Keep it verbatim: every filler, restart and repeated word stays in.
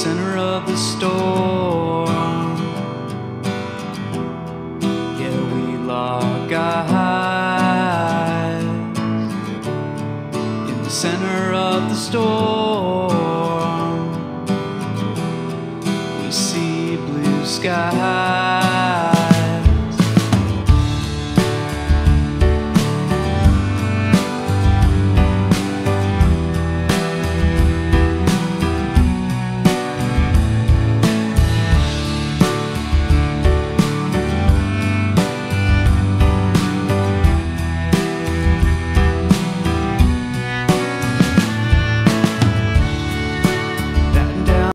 center of the storm. Yeah, we lock eyes in the center of the storm. We see blue skies